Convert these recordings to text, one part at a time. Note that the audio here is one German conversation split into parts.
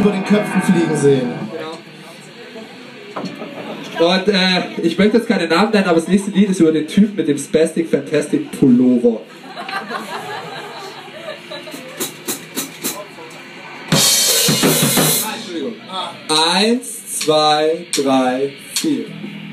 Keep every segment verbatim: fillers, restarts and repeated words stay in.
über den Köpfen fliegen sehen. Und äh, ich möchte jetzt keine Namen nennen, aber das nächste Lied ist über den Typ mit dem Spastic Fantastic Pullover. Entschuldigung. Eins, zwei, drei, vier.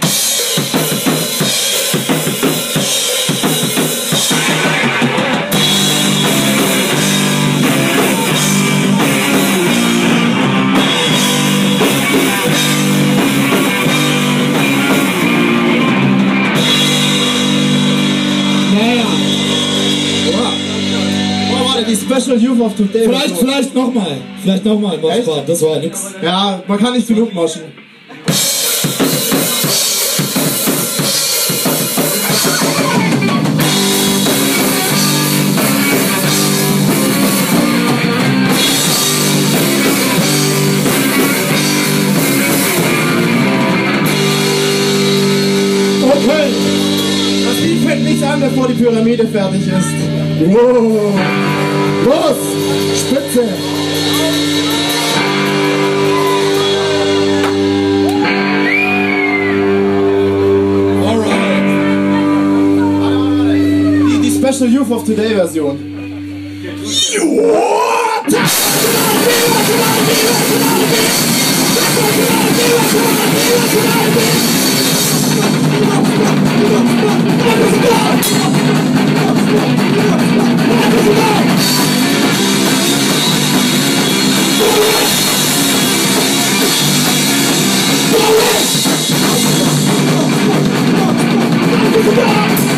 Die Special Youth of Today. Vielleicht, vielleicht nochmal. Vielleicht nochmal ein Moshpart. Das war nix. Ja, man kann nicht genug moschen. Okay. Das Lied fängt nicht an, bevor die Pyramide fertig ist. Wow. Los! Spitze! Alright! Die, die Special Youth of Today Version. Go!